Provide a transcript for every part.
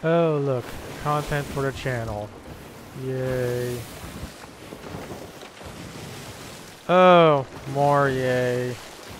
Oh, look. Content for the channel. Yay. Oh, more yay.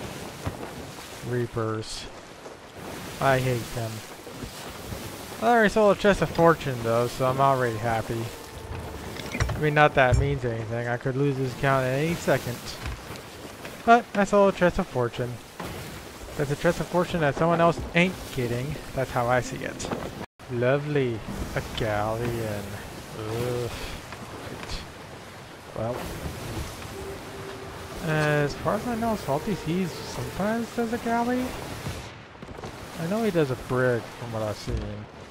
Reapers. I hate them. I already sold a chest of fortune though, so I'm already happy. I mean, not that it means anything. I could lose this account at any second. But I sold a chest of fortune. That's a chest of fortune that someone else ain't getting. That's how I see it. Lovely. A galleon. Ugh. Right. Well. As far as I know, Salty Seas sometimes does a galley. I know he does a brig from what I've seen.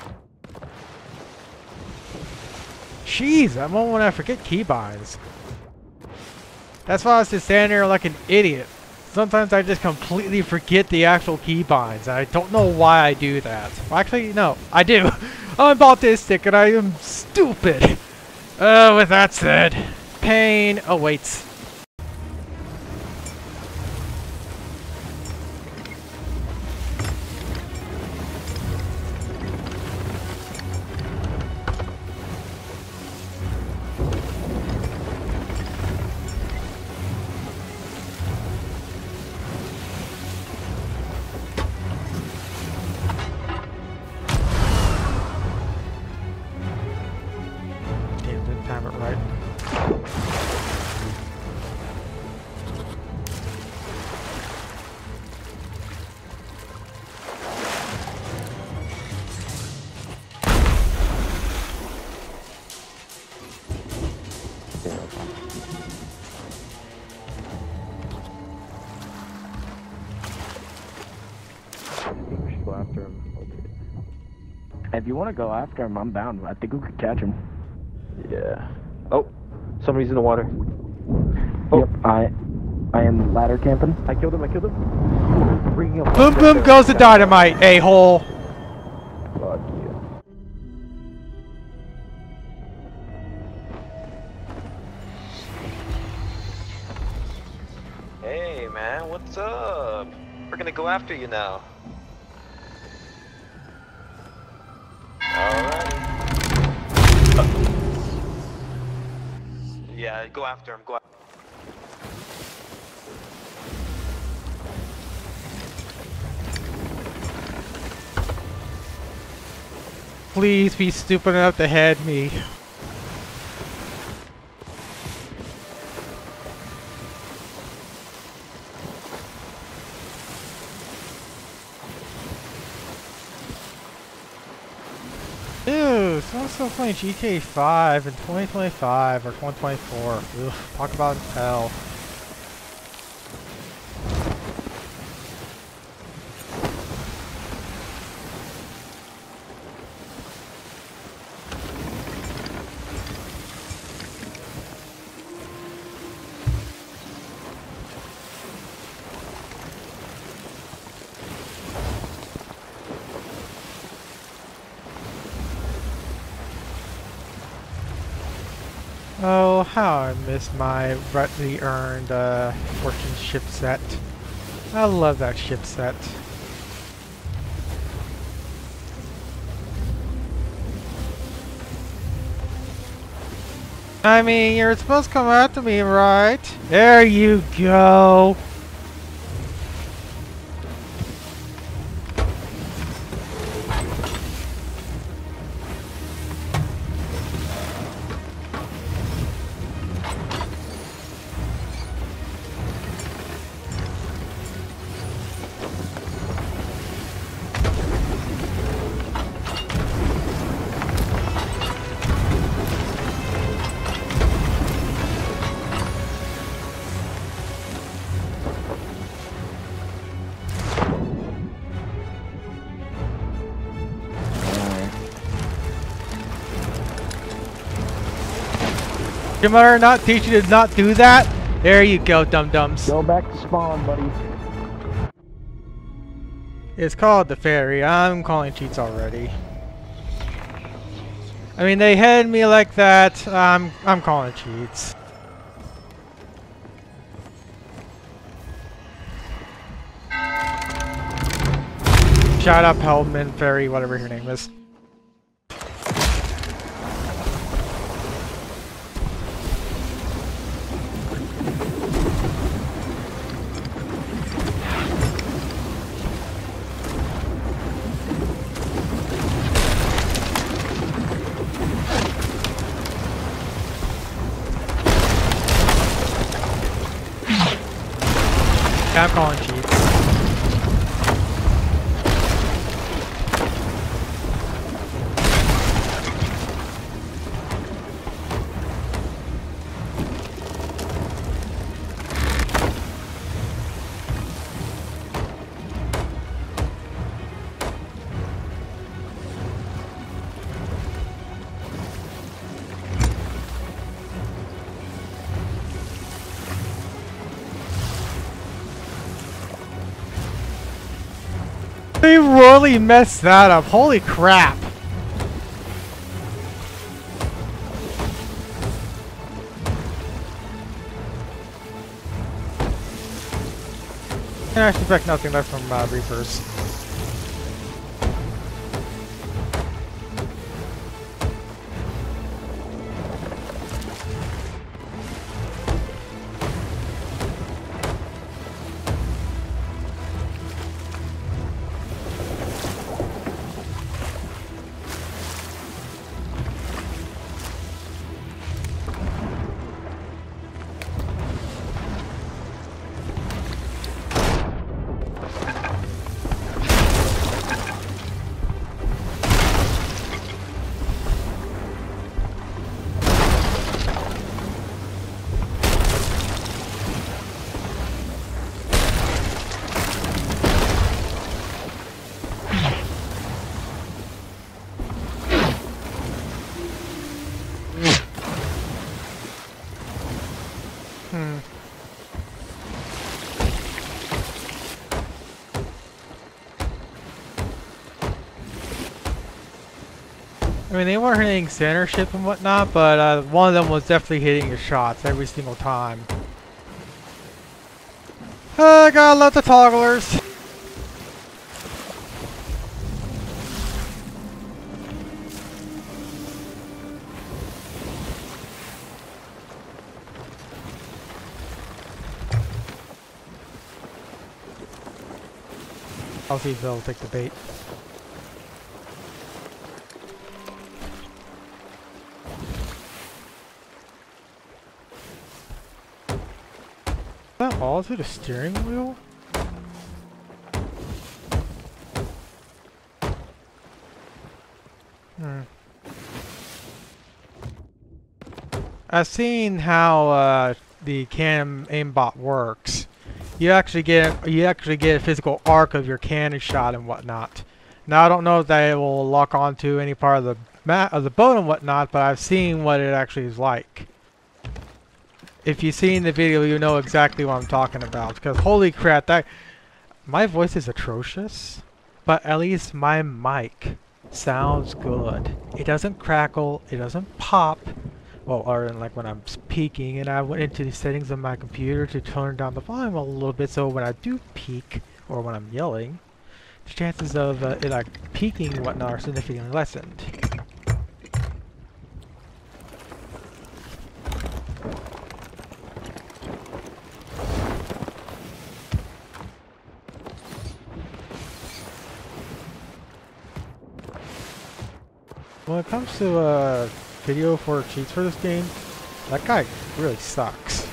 Jeez, that moment when I forget keybinds. That's why I was just standing there like an idiot. Sometimes I just completely forget the actual keybinds. I don't know why I do that. Well, actually, no, I do. I'm autistic and I am stupid. With that said, pain awaits. Time it right. We should go after him. If you want to go after him, I'm down. I think we could catch him. Yeah. Oh, somebody's in the water. Oh. Yep, I am ladder camping. I killed him. Bringing him. Boom boom goes the dynamite, a-hole. Fuck you. Hey man, what's up? We're gonna go after you now. Alright. Yeah, go after him, go after him. Please be stupid enough to head me. Ew, someone's still playing GTA 5 in 2025 or 2024. Ugh, talk about hell. Oh, how I miss my rightly earned fortune ship set. I love that ship set. I mean, you're supposed to come after me, right? There you go. Your mother not teach you to not do that? There you go, dum-dums. Go back to spawn, buddy. It's called the ferry. I'm calling cheats already. I mean, they headed me like that. I'm calling cheats. Shut up, Hellman Ferry, whatever your name is. Yeah, I'm calling cheats. They really messed that up. Holy crap. I expect nothing less from Reapers. I mean, they weren't hitting center ship and whatnot, but one of them was definitely hitting your shots every single time. Gotta love the togglers. I'll see if they'll take the bait. Is that all to the steering wheel? I've seen how the cam aimbot works. You actually get a physical arc of your cannon shot and whatnot. Now I don't know if that will lock onto any part of the boat and whatnot, but I've seen what it actually is like. If you've seen the video, you know exactly what I'm talking about. Because holy crap, my voice is atrocious, but at least my mic sounds good. It doesn't crackle, it doesn't pop. Well, or like when I'm peaking, and I went into the settings of my computer to turn down the volume a little bit, so when I do peak, or when I'm yelling, the chances of it like peaking and whatnot are significantly lessened. When it comes to video for cheats for this game, that guy really sucks.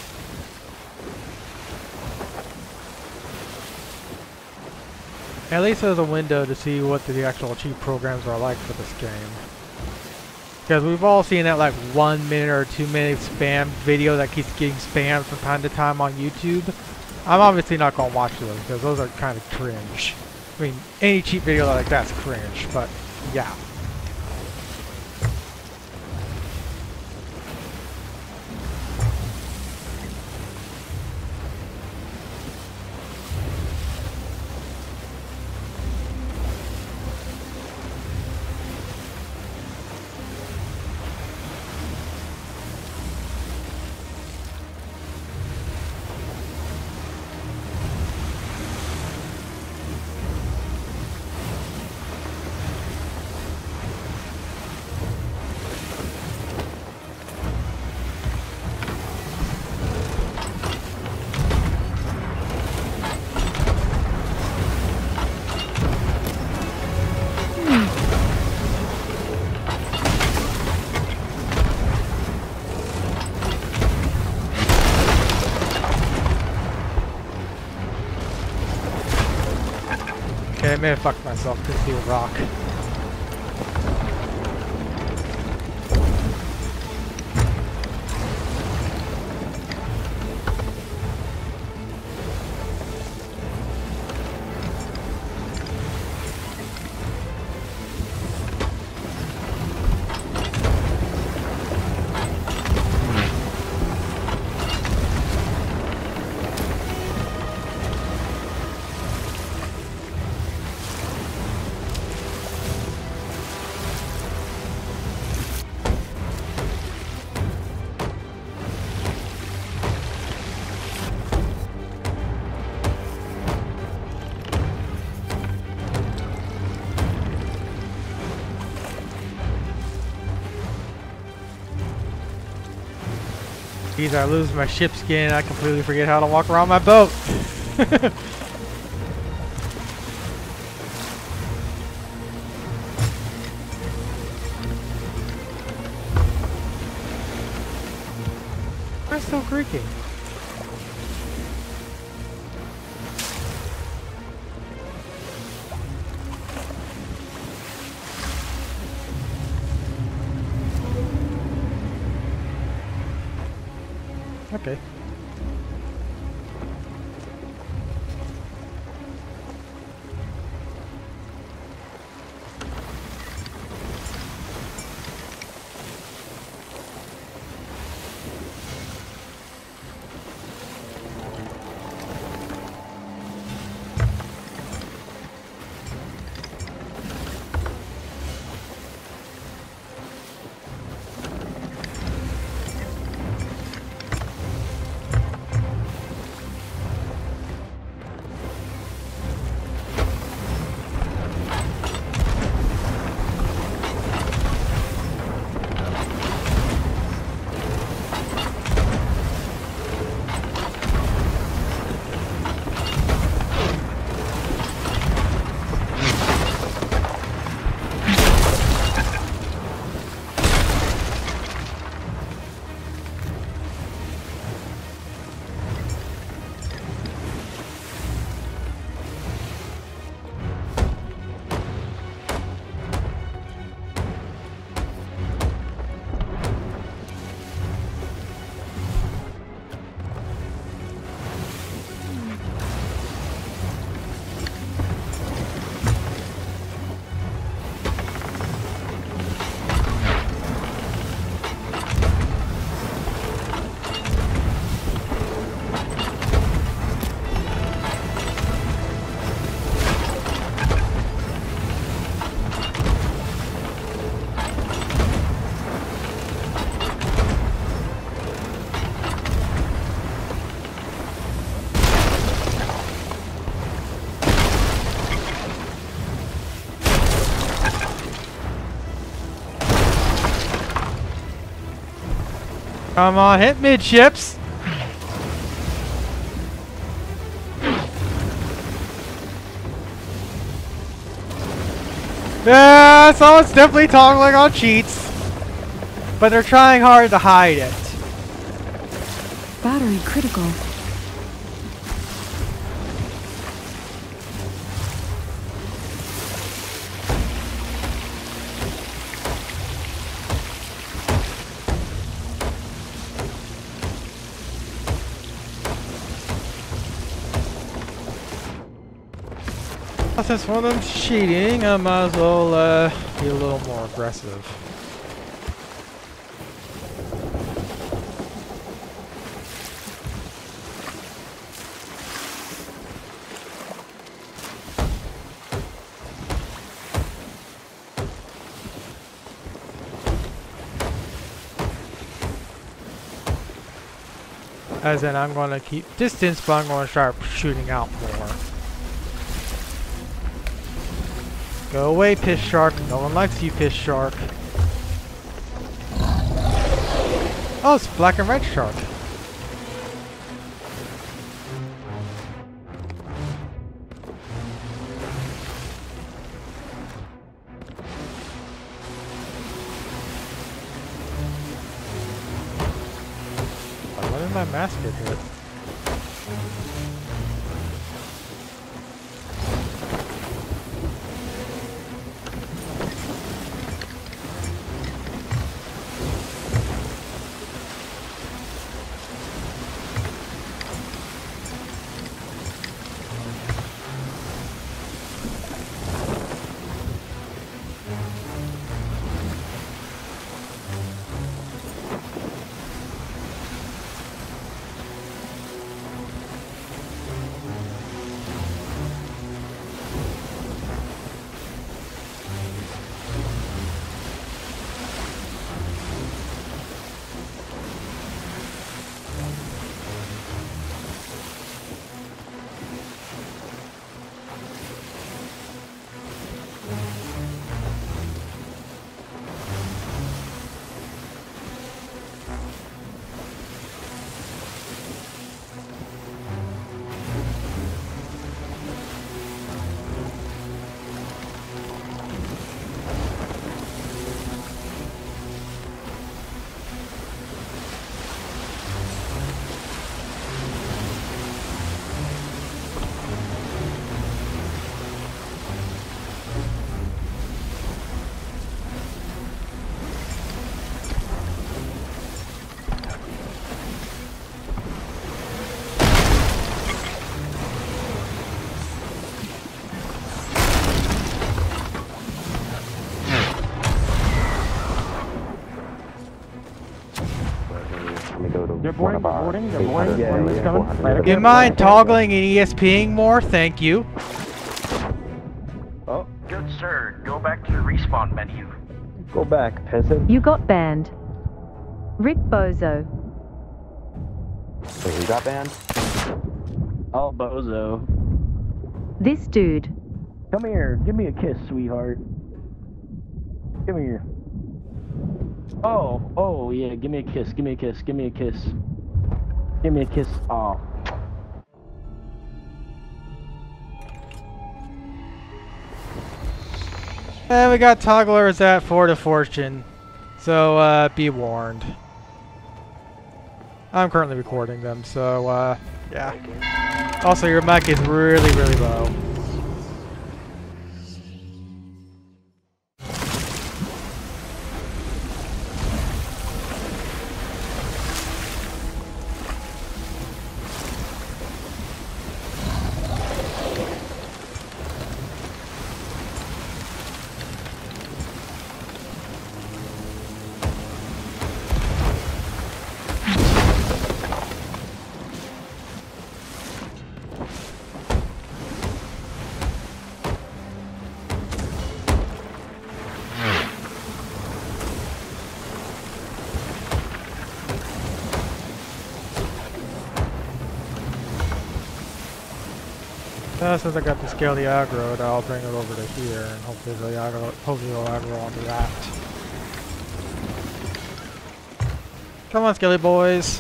At least there's a window to see what the actual cheat programs are like for this game. Because we've all seen that like 1 minute or 2 minute spam video that keeps getting spammed from time to time on YouTube. I'm obviously not going to watch those because those are kind of cringe. I mean, any cheat video like that's cringe, but yeah. I may have fucked myself. Couldn't see a rock. Geez, I lose my ship skin, I completely forget how to walk around my boat. Why still creaking? Okay. Come on, hit midships! Yeah, someone's definitely toggling on cheats. But they're trying hard to hide it. Battery critical. Since one of them's cheating, I might as well be a little more aggressive. As in, I'm going to keep distance, but I'm going to start shooting out more. Go away, piss shark. No one likes you, piss shark. Oh, it's black and red shark. Why did my mask get hit? They're one boarding, of our they're boarding. Yeah, One is yeah, coming. 400. Right, Do you okay. mind toggling and ESPing more? Thank you. Oh, Good sir, go back to the respawn menu. go back, peasant. You got banned. Rick Bozo. Wait, who got banned? Oh, bozo. This dude. Come here, give me a kiss, sweetheart. Come here. Oh, yeah, give me a kiss, give me a kiss, give me a kiss. Give me a kiss. Oh. And we got togglers at 4 to fortune. So, be warned. I'm currently recording them, so, yeah. Also, your mic is really, really low. Since I got to scale the aggro, I'll bring it over to here, and hopefully it'll aggro onto that. Come on, Skelly boys.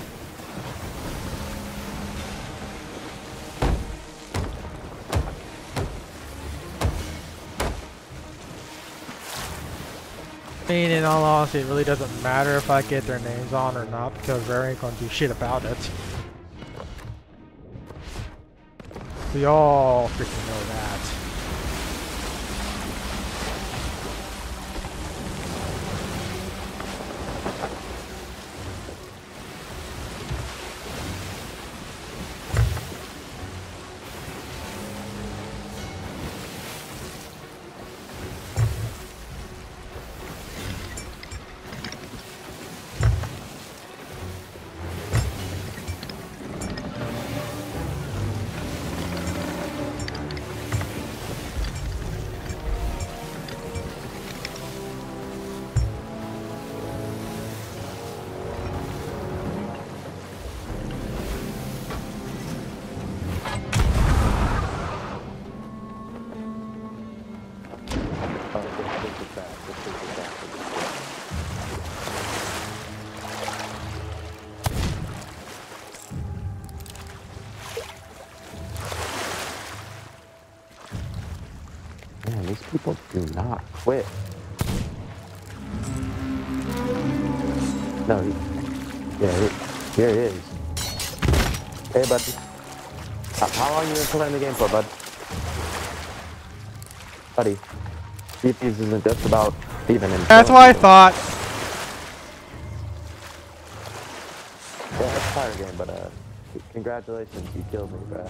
I mean, in all honesty, it really doesn't matter if I get their names on or not, because they ain't gonna do shit about it. We all freaking know that. Man, these people do not quit. No, here he is. Hey, buddy. How long you been playing the game for, bud? Buddy, these isn't just about even in. That's what I thought. Yeah, it's a fire game, but congratulations, you killed me, bro.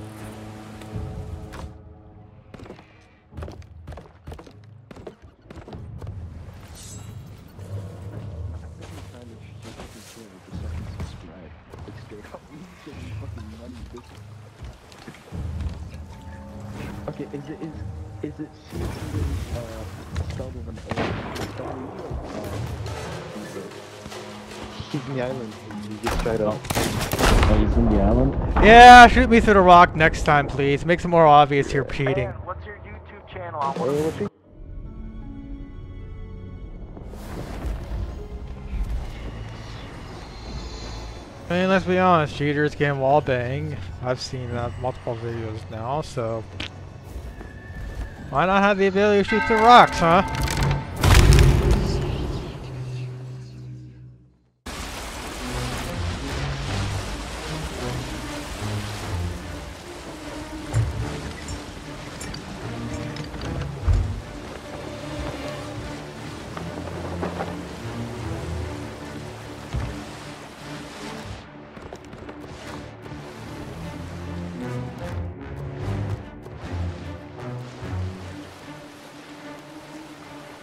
Okay, is it spelled with an A? He's in the island. You just tried out. Oh, he's in the island? Yeah, shoot me through the rock next time, please. Makes it more obvious you're cheating. What's your YouTube channel? I mean, let's be honest, cheaters can wallbang. I've seen multiple videos now, so why not have the ability to shoot through rocks, huh?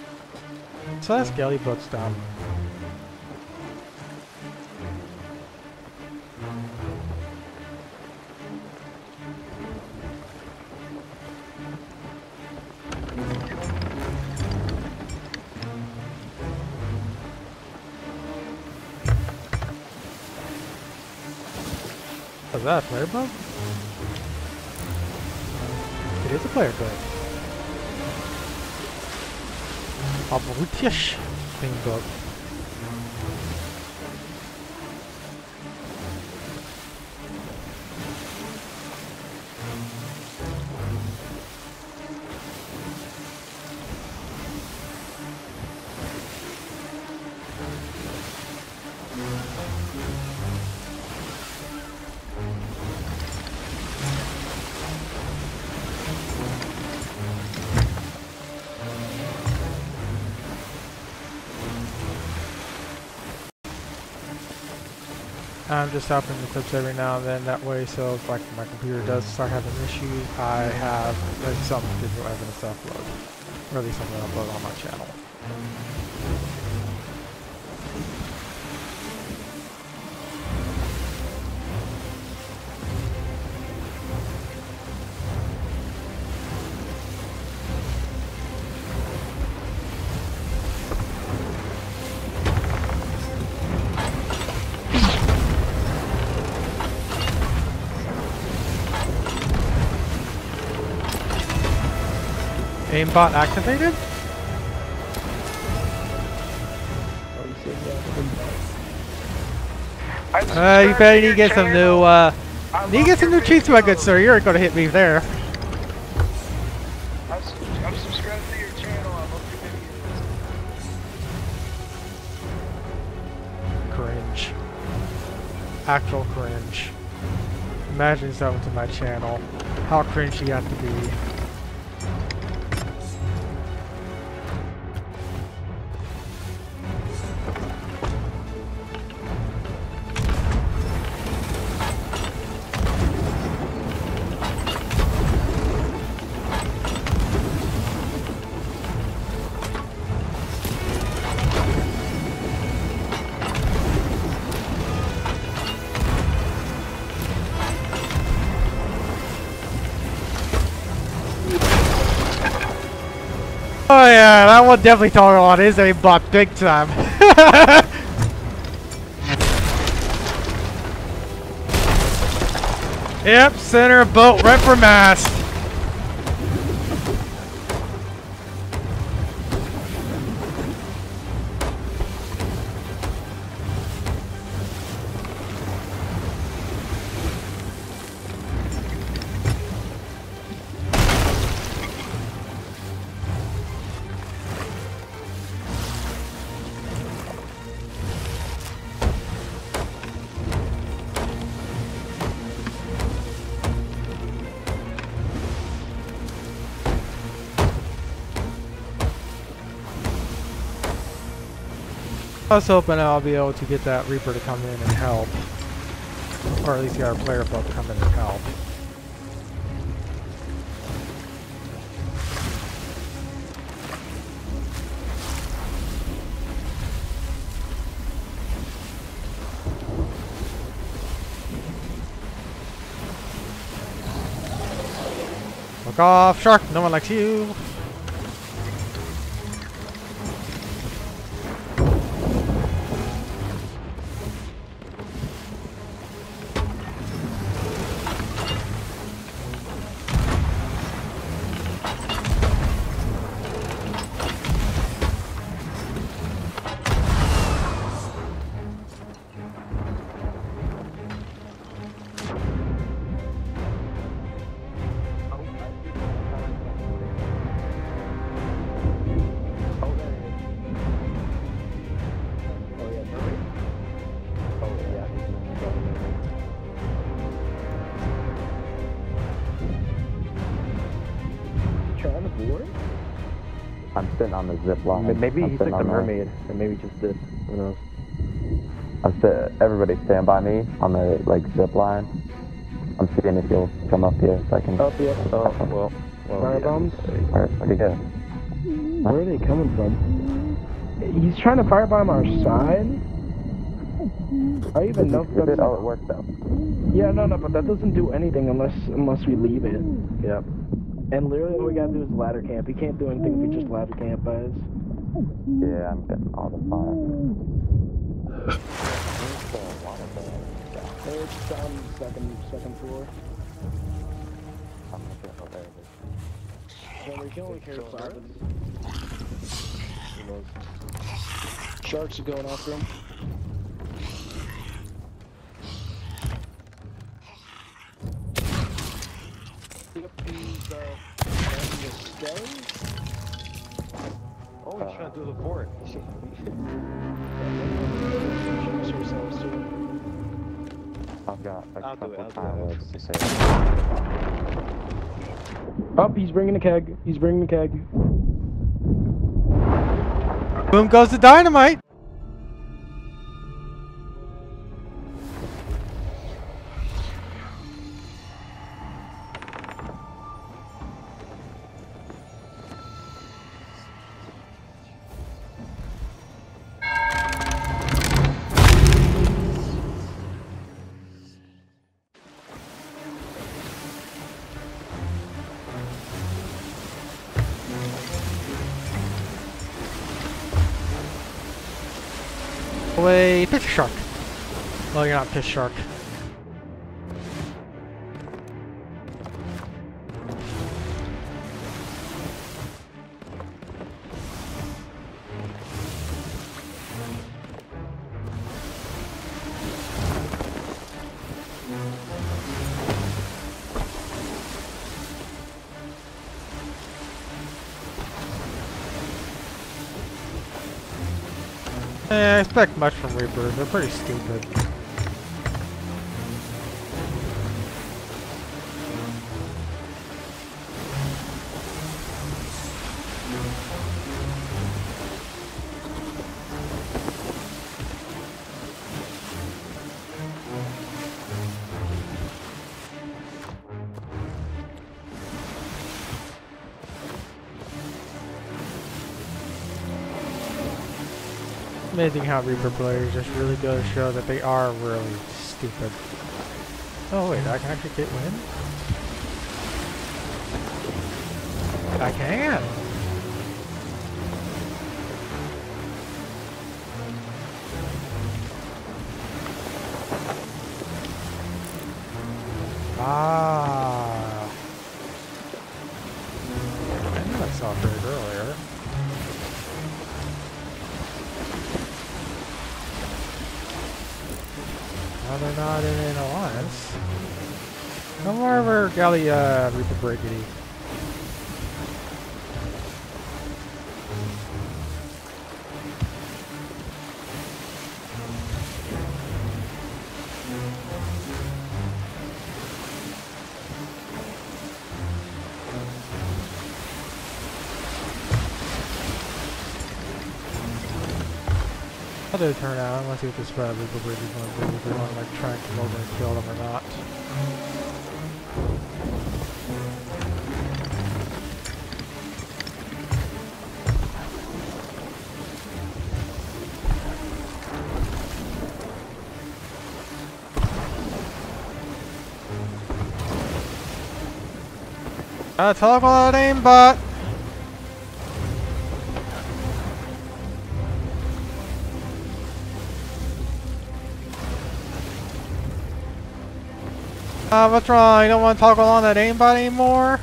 So that skelly book's done. that a player bug? It is a player bug. Abrutisch thing bug. I'm just stopping the clips every now and then, that way, so if like my computer does start having issues, I have like some digital evidence to upload, or at least something to upload on my channel. Aimbot activated? You better need to get some new, need to get some new cheats, my good sir. You're gonna hit me there. I'm subscribed to your channel. I love your videos. Cringe. Actual cringe. Imagine something to my channel. How cringe you have to be. Oh yeah, that one definitely told on his aimbot big time. Yep, center of boat right for mast. I was hoping I'll be able to get that Reaper to come in and help. Or at least get our player boat to come in and help. Look off, shark! No one likes you! I'm sitting on the zip line. Maybe he took the mermaid, or maybe just this. Who knows? Everybody stand by me on the zip line. I'm seeing if you'll come up here so I can. Oh, yeah. Oh, well. Fire bombs? Alright, pretty good. Where are they coming from? He's trying to firebomb our side? I even know if that's... Oh, it worked though. Yeah, no, but that doesn't do anything unless we leave it. Yep. And literally all we gotta do is ladder camp. He can't do anything if we just ladder camp, guys. Yeah, I'm getting all the fire. It's on second floor. I'm looking at there. Well, we can only carry 5. Who knows? Sharks are going after him. Yep, he's trying to stay. Oh, he's trying to do the fort. Introduce ourselves to him. I've got a I'll do couple it, I'll do it. pilots to say. Oh, he's bringing the keg. He's bringing the keg. Boom goes the dynamite! Away, pitch shark. Well, you're not pitch shark. I expect much from Reapers. They're pretty stupid. Amazing how Reaper players just really go to show that they are really stupid. Oh wait, I can actually get win? I can! Ah! I knew I saw Brig earlier. Now they're not in an alliance. No more of our galley Reaper Brigady. How did it turn out? Let's see what this Reaper Brig is going to do. If we want to like try and come over and kill them or not. Talk about that aimbot! What's wrong? You don't want to toggle on that aimbot anymore?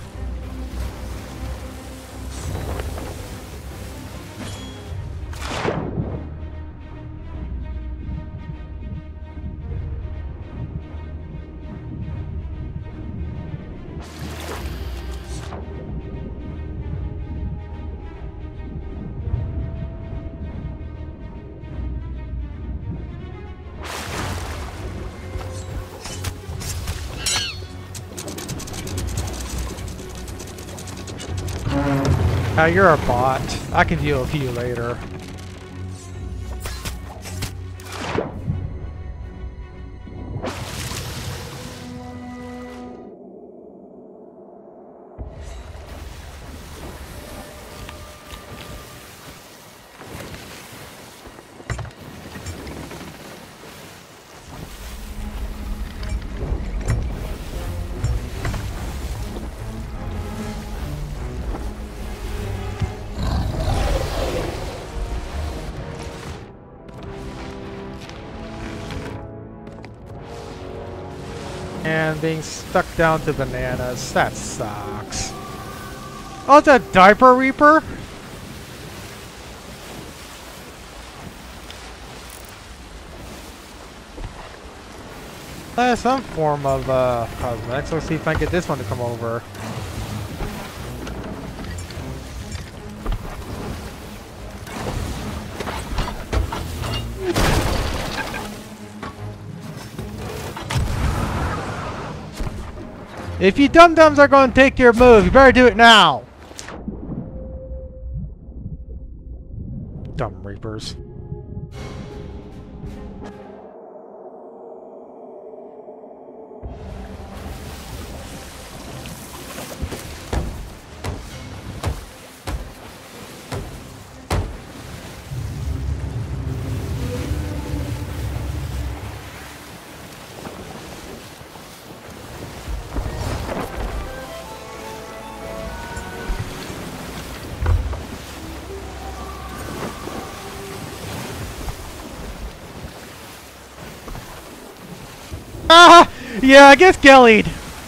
You're a bot. I can deal with you later. And being stuck down to bananas. That sucks. Oh, it's a diaper reaper? Some form of cosmetics. Let's see if I can get this one to come over. If you dum-dums are going to take your move, you better do it now! Dumb reapers. Ah! Yeah, I guess Gellied.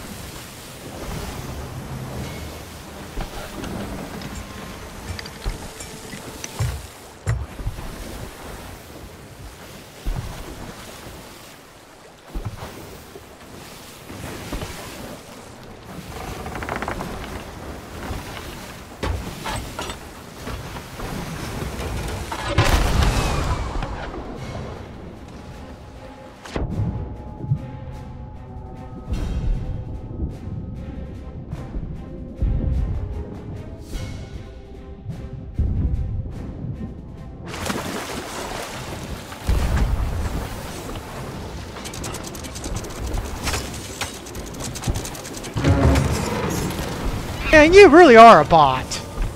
Man, you really are a bot.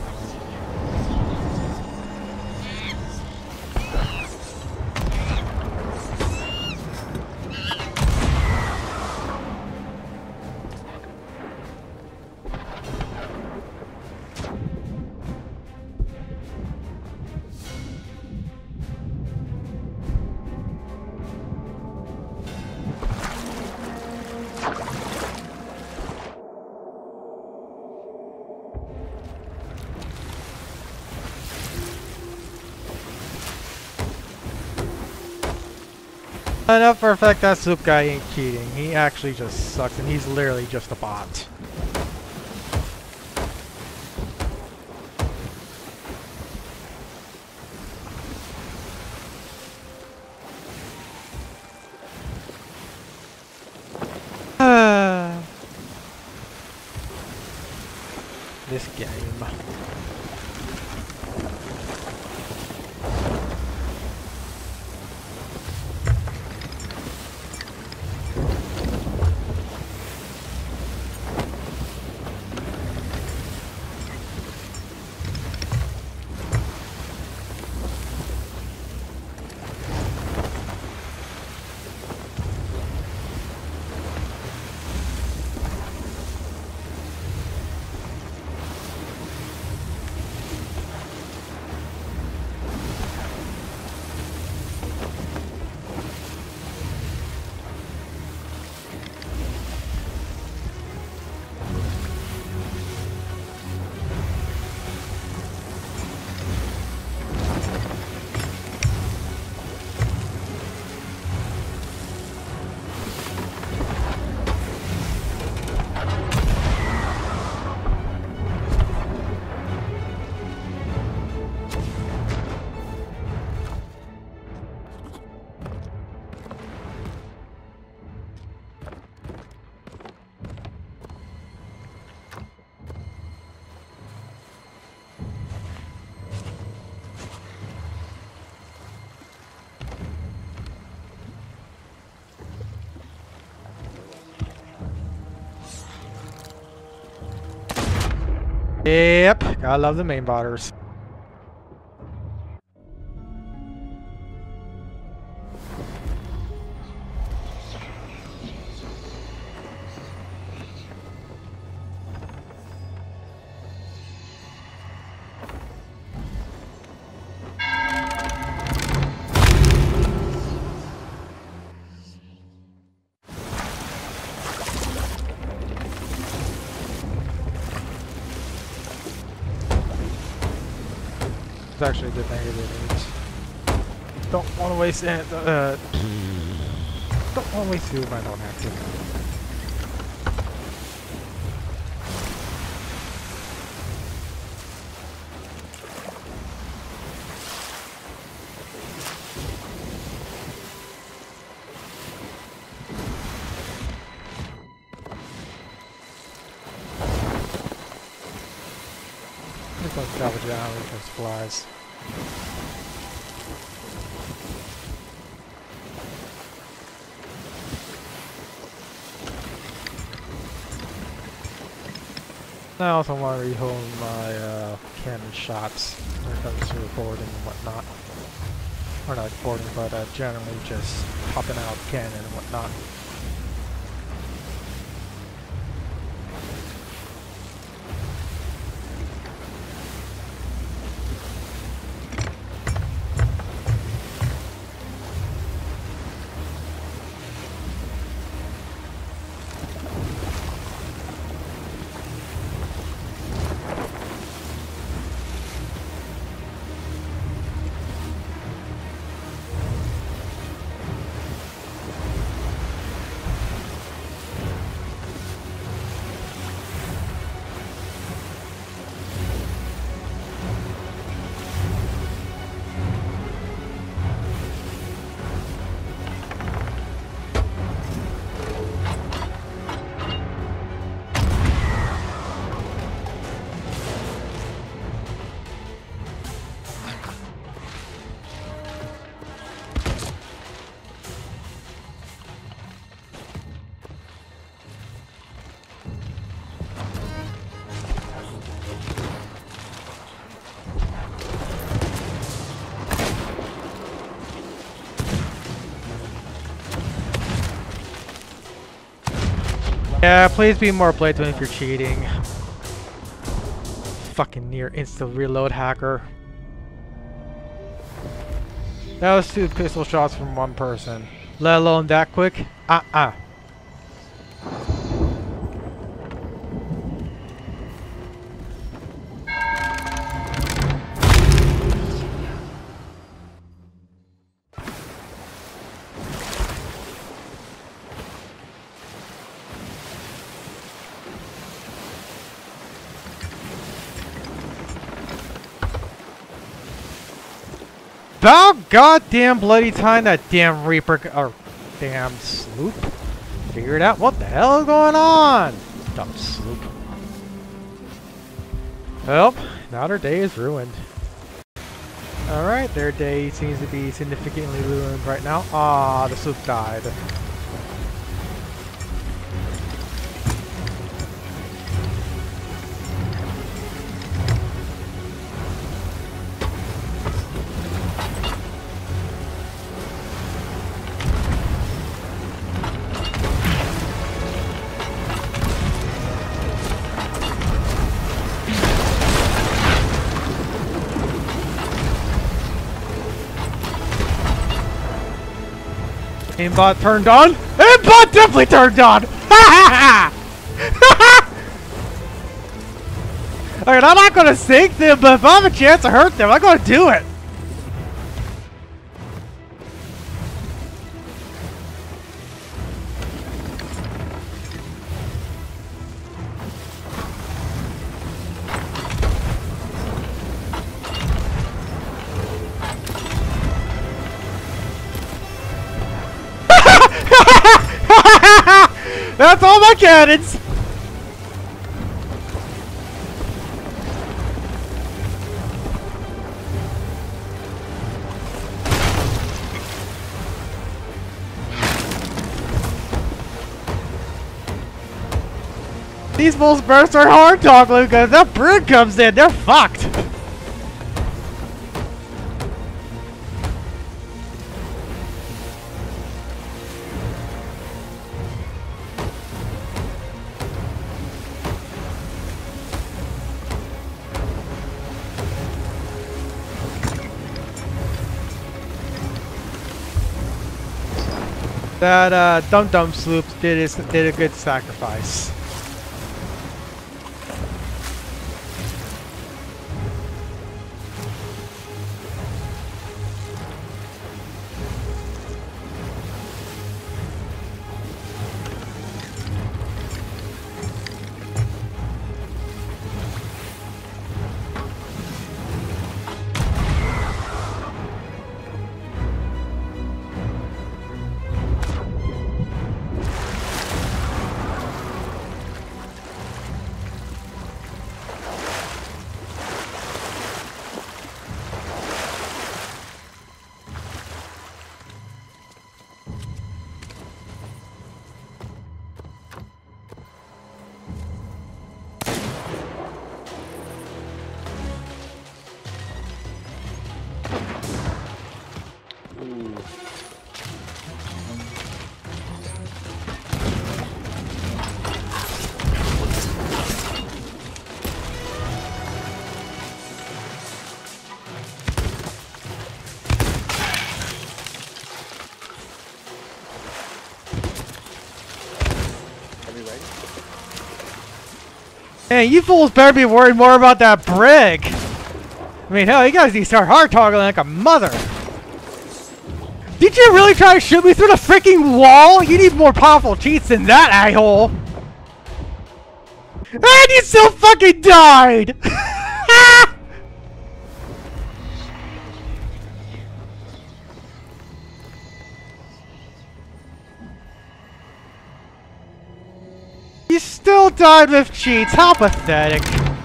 I know for a fact that soup guy ain't cheating. He actually just sucks, and he's literally just a bot. This game. Yep, gotta love the main botters. It's actually a good thing it didn't. Don't want to waste it. Don't want to waste food if I don't have to. Let's salvage it out for supplies. I also want to rehome my cannon shots when it comes to boarding and whatnot. Or not boarding, but generally just popping out cannon and whatnot. Yeah, please be more blatant if you're cheating. Fucking near instant reload hacker. That was 2 pistol shots from 1 person. Let alone that quick. About goddamn bloody time that damn Reaper or damn sloop figured out what the hell is going on. Dumb sloop. Well, now their day is ruined. Alright, their day seems to be significantly ruined right now. Ah, the sloop died. Aimbot turned on? Aimbot definitely turned on! Alright, I'm not gonna sink them, but if I have a chance to hurt them, I'm gonna do it! That's all my cannons! These bulls bursts are hard toggling because that brig comes in, they're fucked! That Dum Sloop did a good sacrifice. Hey, you fools better be worried more about that brig. I mean, hell, you guys need to start hard toggling like a mother. Did you really try to shoot me through the freaking wall? You need more powerful cheats than that, a-hole. And you still fucking died! You still died with cheats. How pathetic.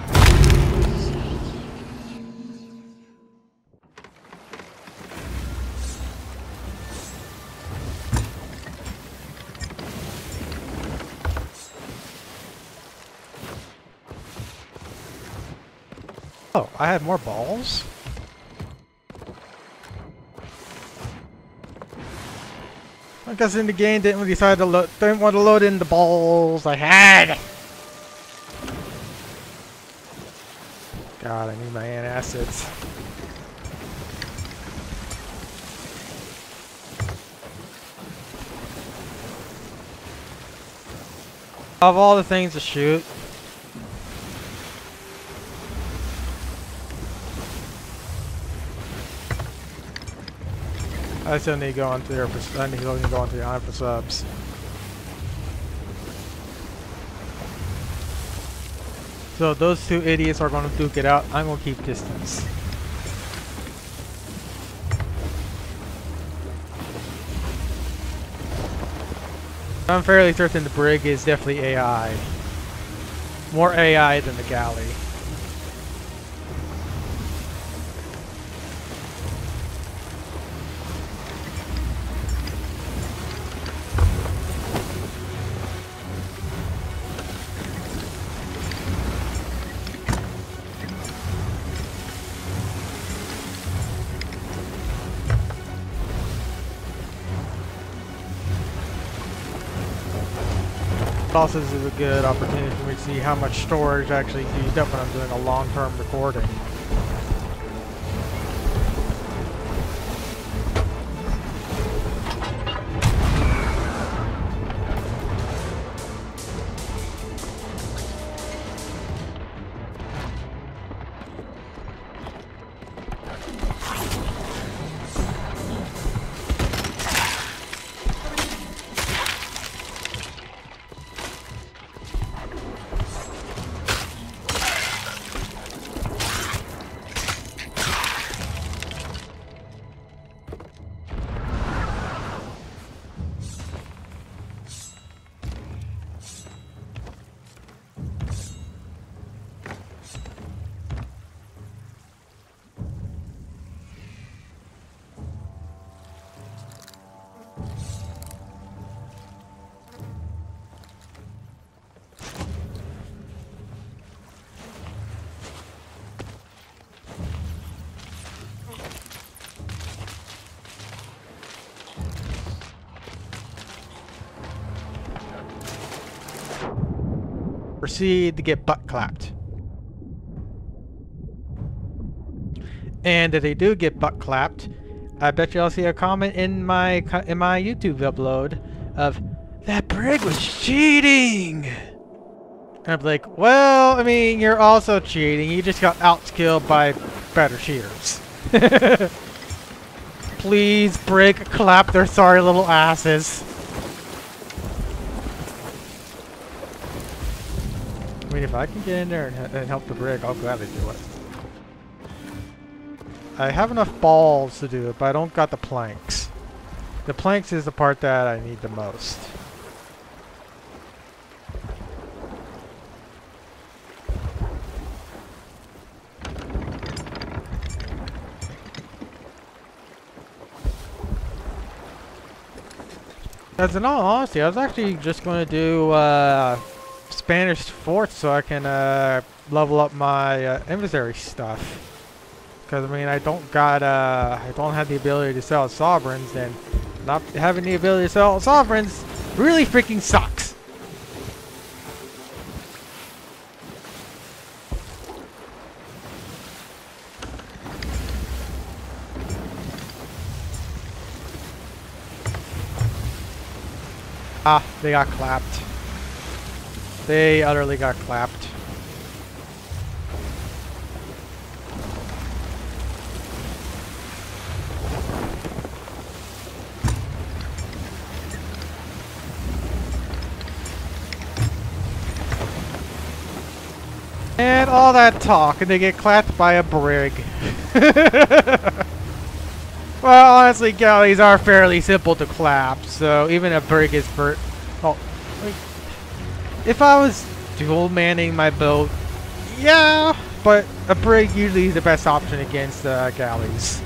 Oh, I had more balls? I guess in the game didn't decide to didn't want to load in the balls I had. God, I need my antacids. Of all the things to shoot. I still need to go on to there for I need to go on to the island for subs. So those two idiots are going to duke it out. I'm going to keep distance. I'm fairly certain the brig is definitely AI. More AI than the galley. Also, this is a good opportunity for me to see how much storage I actually used up when I'm doing a long-term recording. Proceed to get butt clapped. And if they do get butt clapped, I bet you I'll see a comment in my YouTube upload of that brig was cheating. And I'll be like, well, I mean, you're also cheating. You just got outskilled by better cheaters. Please, brig, clap their sorry little asses. I mean, if I can get in there and help the brig, I'll gladly do it. I have enough balls to do it, but I don't got the planks. The planks is the part that I need the most. As in all honesty, I was actually just going to do Spanish forts so I can level up my inventory stuff. Because I mean, I don't have the ability to sell sovereigns, and not having the ability to sell sovereigns really freaking sucks. Ah, they got clapped. They utterly got clapped. And all that talk, and they get clapped by a brig. Well, honestly, galleys are fairly simple to clap, so even a brig is for. Oh, like, if I was dual manning my boat, yeah, but a brig usually is the best option against galleys.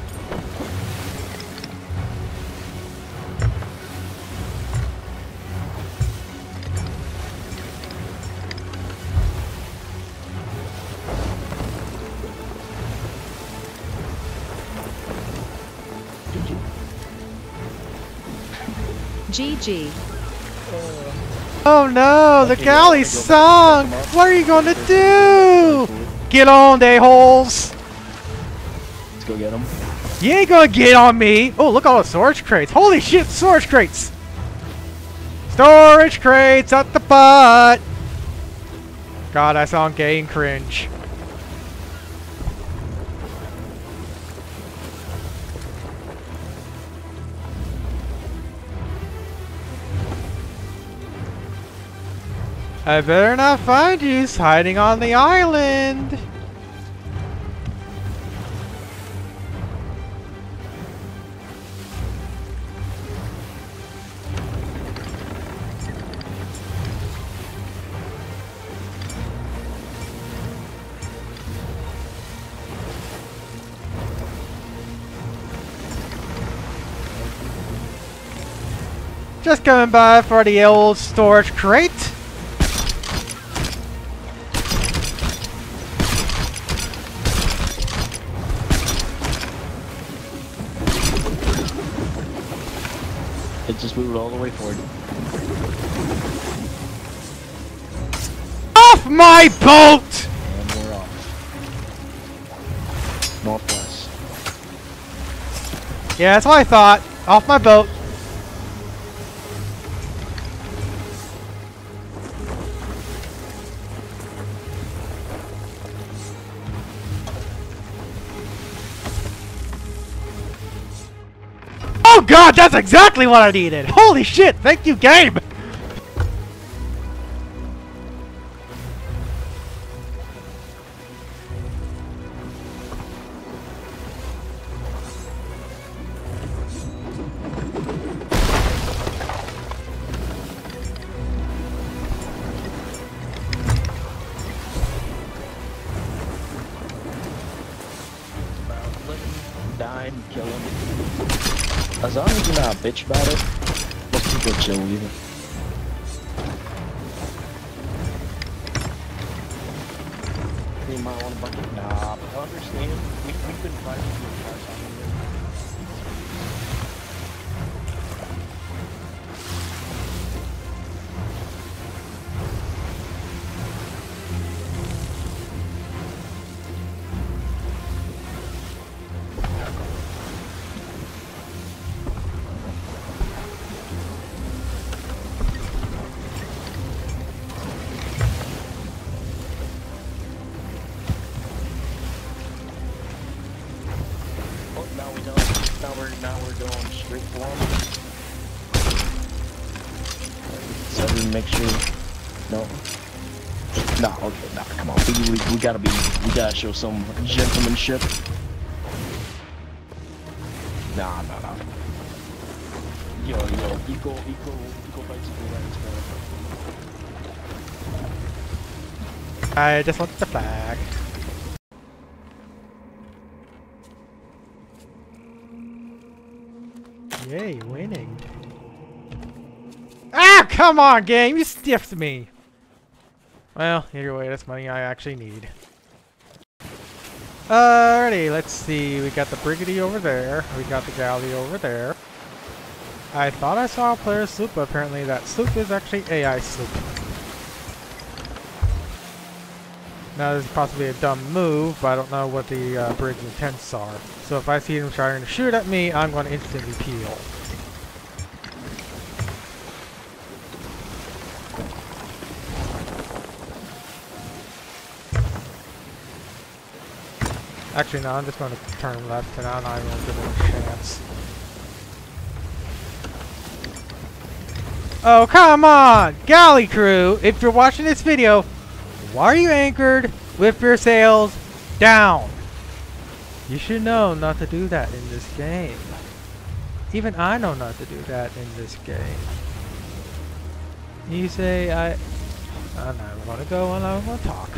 GG. Oh no, the galley sunk! What are you gonna do? Get on, a-holes! Let's go get them. You ain't gonna get on me! Oh, look at all the storage crates! Holy shit, storage crates! Storage crates at the butt! God, I sound gay and cringe. I better not find you hiding on the island. Just coming by for the old storage crate. It just moved all the way forward. Off my boat! And we're off. Northwest. Yeah, that's what I thought. Off my boat. Oh god, that's exactly what I needed! Holy shit, thank you, game! Die and kill him. As long as you're not a bitch about it, most people are chill with you. You might want to bucket. Nah, but I understand. We've been fighting for a long time. Now we're going straight for him. So we make sure. No. Nah, okay, nah, come on. We gotta show some gentlemanship. Nah. Yo, equal rights, equal rights, bro. I just want the flag. Yay, winning. Ah, come on, game! You stiffed me! Well, either way, that's money I actually need. Alrighty, let's see. We got the Brigady over there. We got the Galley over there. I thought I saw a player sloop, but apparently that sloop is actually AI sloop. Now, this is possibly a dumb move, but I don't know what the brig's intents are. So if I see him trying to shoot at me, I'm going to instantly peel. Actually, no, I'm just going to turn left, and I'm not even going to give him a chance. Oh, come on! Galley crew, if you're watching this video, why are you anchored With your sails down. You should know not to do that in this game. Even I know not to do that in this game. You say I'm not gonna go and I'm gonna talk.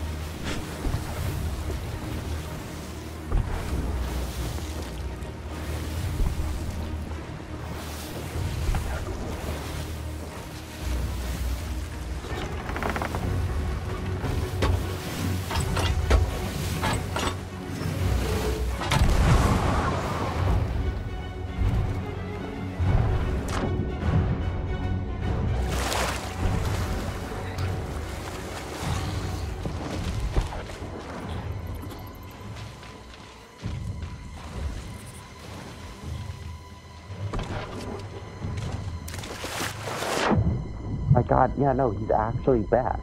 My God, yeah, no, he's actually back.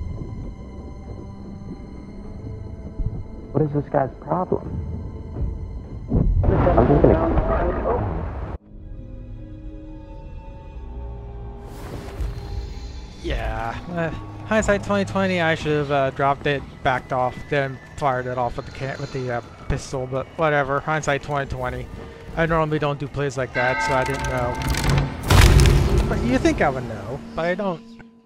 What is this guy's problem? I'm just gonna... Yeah, hindsight 2020. I should have dropped it, backed off, then fired it off with the pistol. But whatever. Hindsight 2020. I normally don't do plays like that, so I didn't know. But you think I would know, but I don't.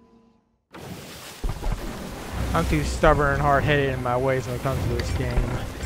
I'm too stubborn and hard-headed in my ways when it comes to this game.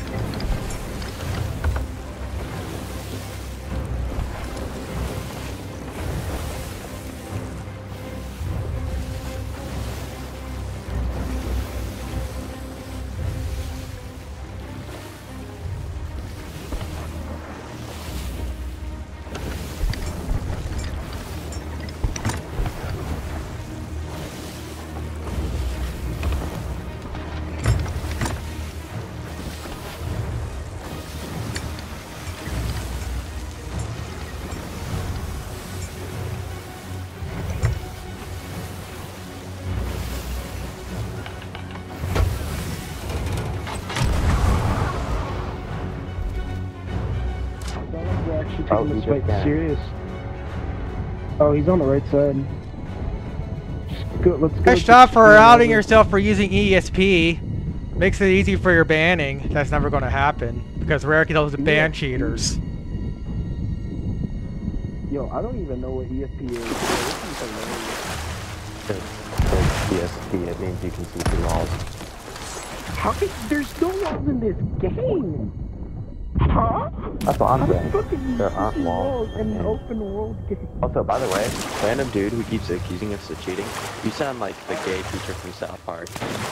Taking this fight serious. Oh, he's on the right side. Let's go. Nice job for outing yourself for using ESP. Makes it easy for your banning. That's never going to happen because Rare kills the ban cheaters. Yo, I don't even know what ESP is. ESP, it means you can see through walls. How can there's no walls in this game? Huh? That's what I'm saying. There aren't walls in an open world game. Also, by the way, random dude who keeps accusing us of cheating, you sound like the gay teacher from South Park.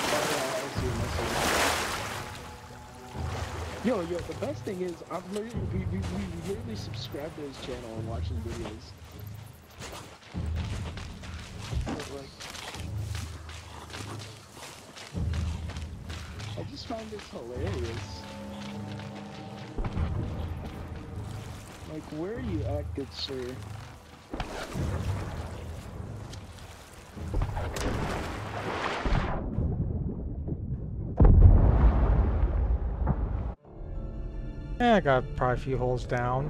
Yo, the best thing is, we literally subscribe to his channel and watching videos. I just find this hilarious. Like, where are you at, good sir? Yeah, I got probably a few holes down.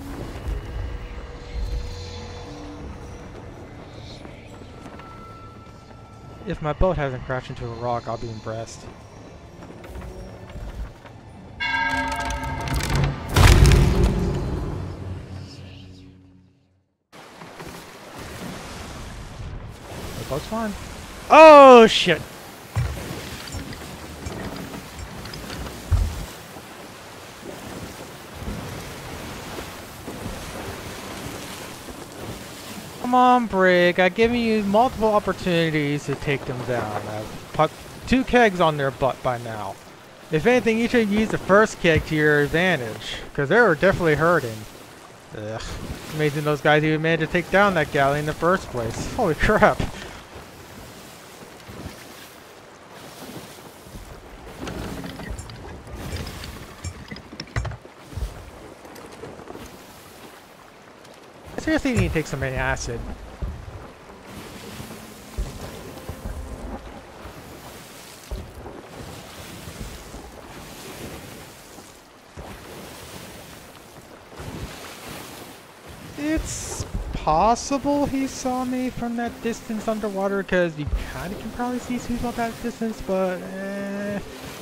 If my boat hasn't crashed into a rock, I'll be impressed. The boat's fine. Oh shit! Come on, Brig. I've given you multiple opportunities to take them down. I've put 2 kegs on their butt by now. If anything, you should use the first keg to your advantage, because they were definitely hurting. Ugh. Amazing those guys even managed to take down that galley in the first place. Holy crap. I seriously need to take some acid. It's possible he saw me from that distance underwater, because you kind of can probably see who's on that distance, but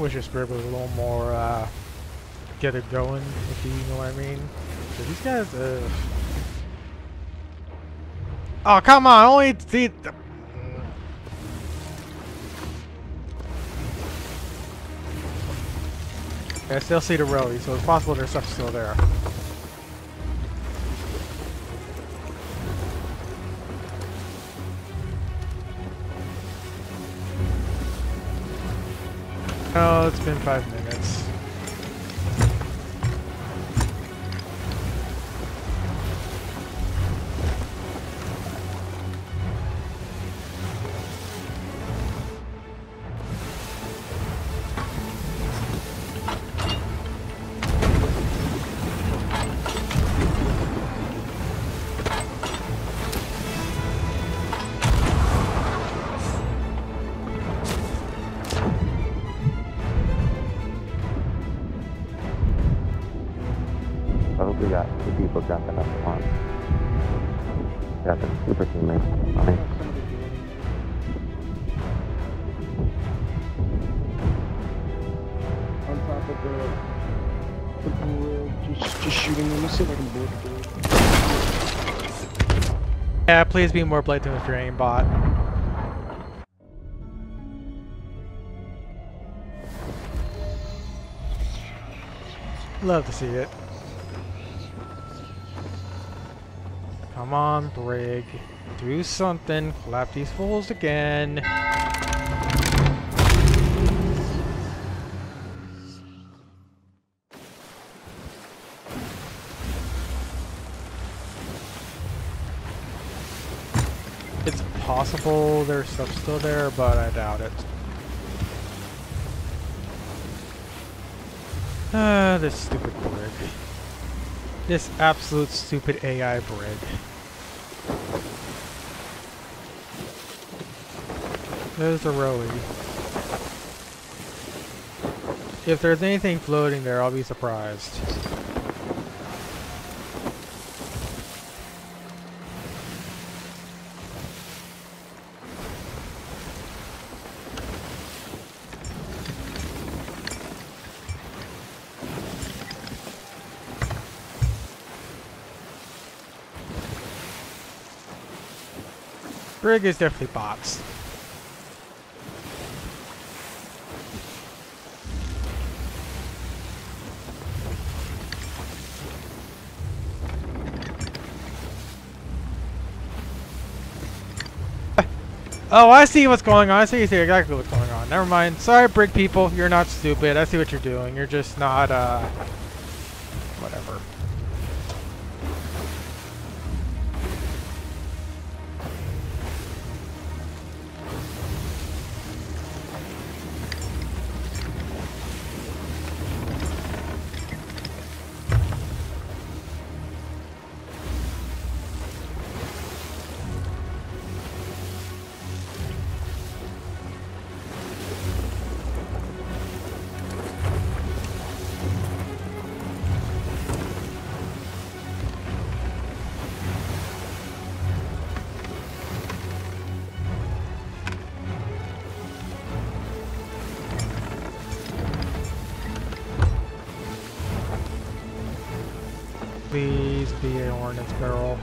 wish this brig was a little more, get it going, if you know what I mean. So these guys, oh, come on, only see the... I still see the rowie, so it's possible there's stuff still there. Oh, it's been 5 minutes. I hope we got 2 people jumping up on. Got the super teammates. Nice. On top of the brig, just shooting them. Let's see if I can board the brig. Yeah, please be more blatant with your aimbot. Love to see it. Come on, brig. Do something. Clap these fools again. It's possible there's stuff still there, but I doubt it. This stupid brig. This absolute stupid AI brig. There's the rowie. If there's anything floating there, I'll be surprised. Brig is definitely bots. Oh, I see what's going on. I see exactly what's going on. Never mind. Sorry, brig people. You're not stupid. I see what you're doing. You're just not, whatever. Please be an Hornet's barrel.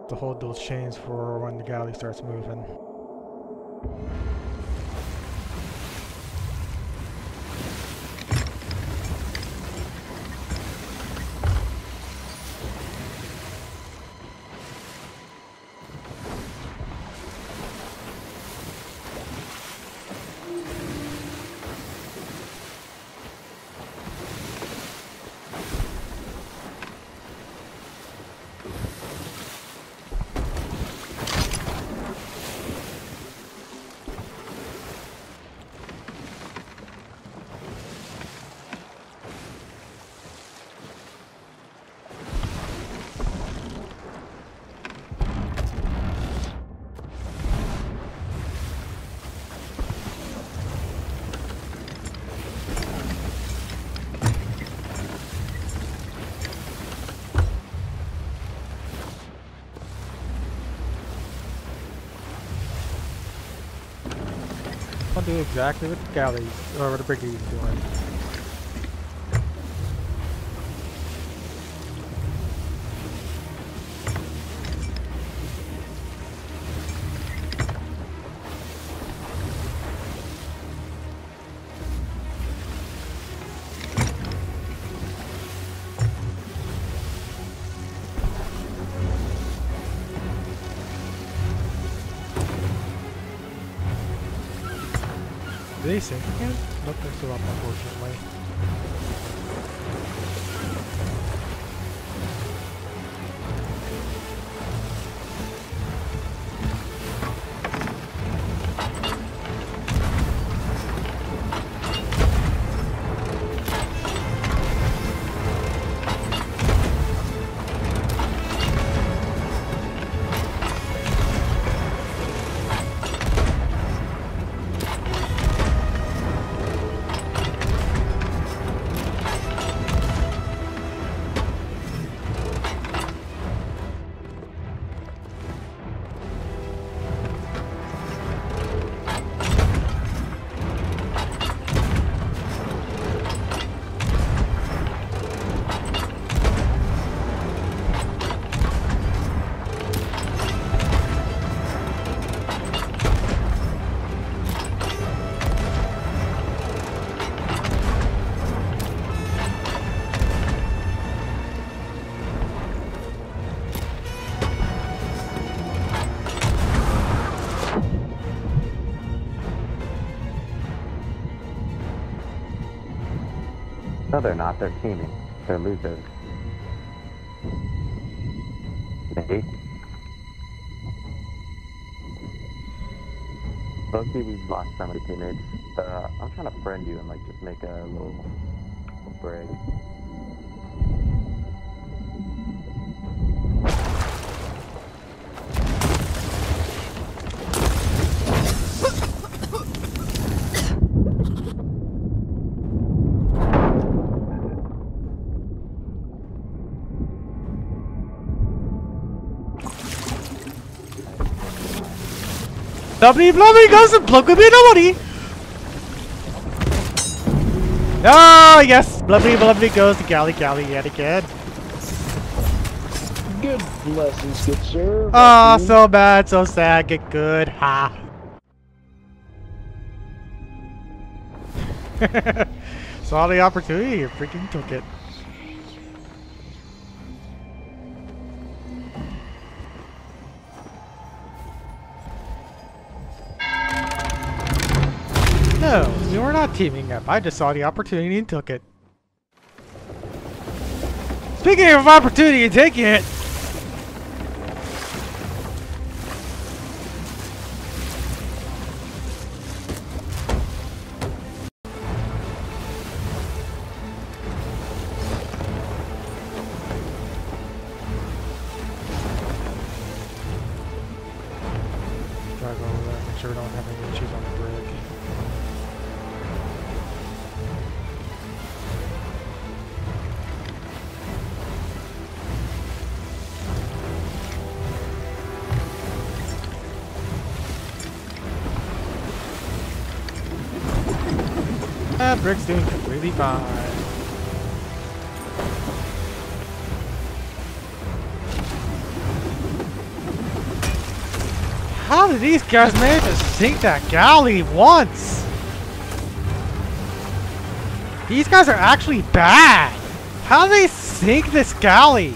to hold those chains for when the galley starts moving. I'll do exactly what the galleys or what the brigade's doing. Did they sink again? Nope, they're still up, unfortunately. No, they're not. They're teaming. They're losers. Maybe. Loki, we've lost so many teammates. I'm trying to friend you and like just make a little brig. Nobody goes and plug with me, nobody! Oh, yes! Blubbly goes to galley yet again. Good blessings, good sir. Oh, so bad, so sad, get good, ha! Saw the opportunity, you freaking took it. No, we were not teaming up. I just saw the opportunity and took it. Speaking of opportunity and taking it, drive over there, make sure we don't have any issues on the bridge. Brick's doing completely fine. How did these guys manage to sink that galley once? These guys are actually bad. How do they sink this galley?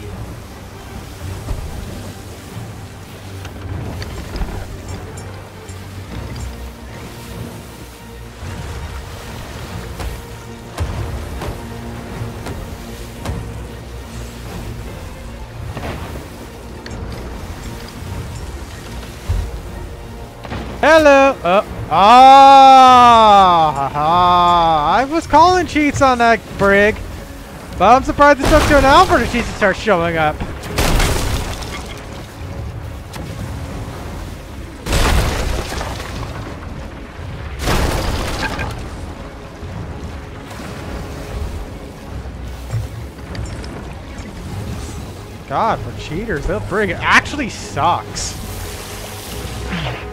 Hello. I was calling cheats on that brig, but I'm surprised it took to an hour for the cheats to start showing up. God, for cheaters, that brig actually sucks.